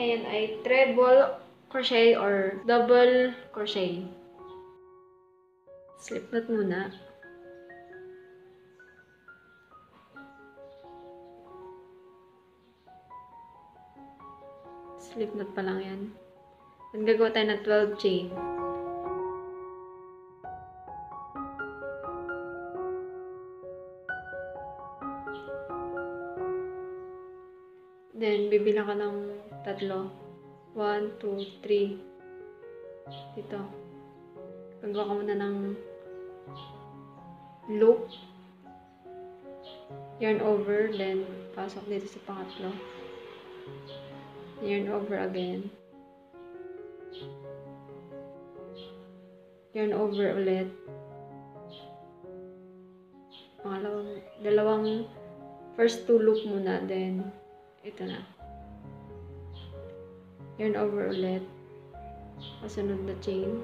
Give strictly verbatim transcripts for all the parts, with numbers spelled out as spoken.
ngayon ay treble crochet or double crochet. Slip knot muna. Slip knot pa lang yan. Then, gagawa tayo ng twelve chain. Then, bibilang ka ng tatlo. one, two, three. Dito. Gagawa ka muna ng loop. Yarn over, then pasok dito sa pangatlo. Yarn over again. Yarn over ulit. Pangalawang, dalawang first two loop muna, then ito na. Yarn over ulit. Kasunod na chain.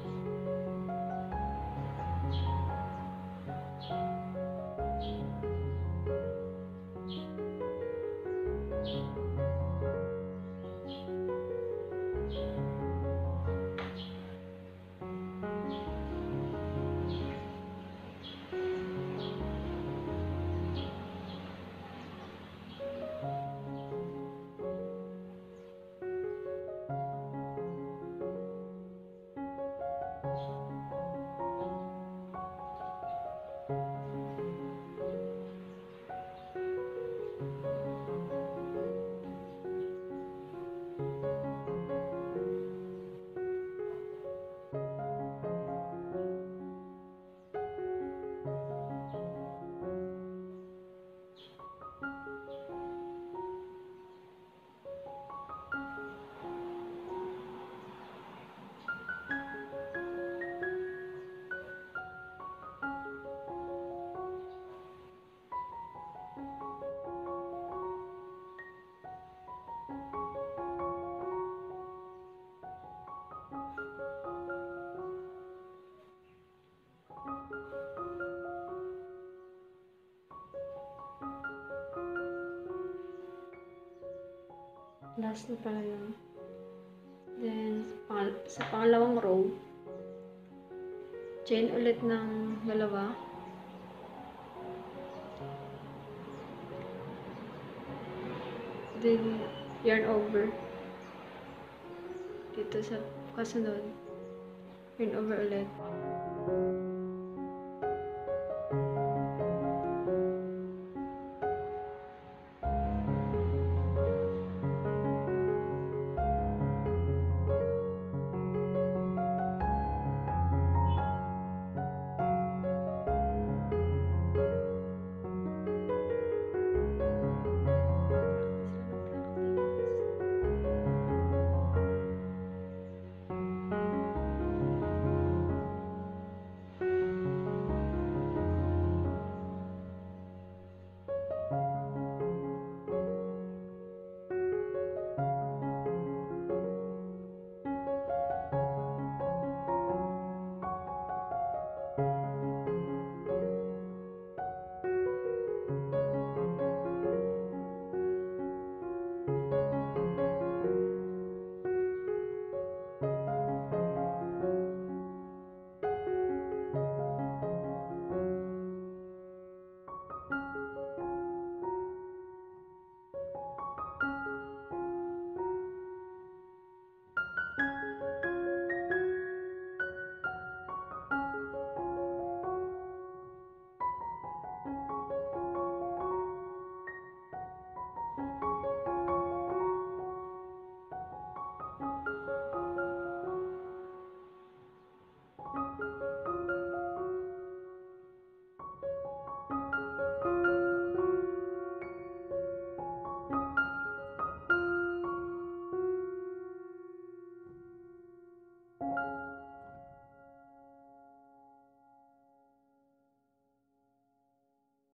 Last na pala yun. Then, sa pangalawang row, chain ulit ng dalawa. Then, yarn over. Dito sa kasunod, yarn over ulit.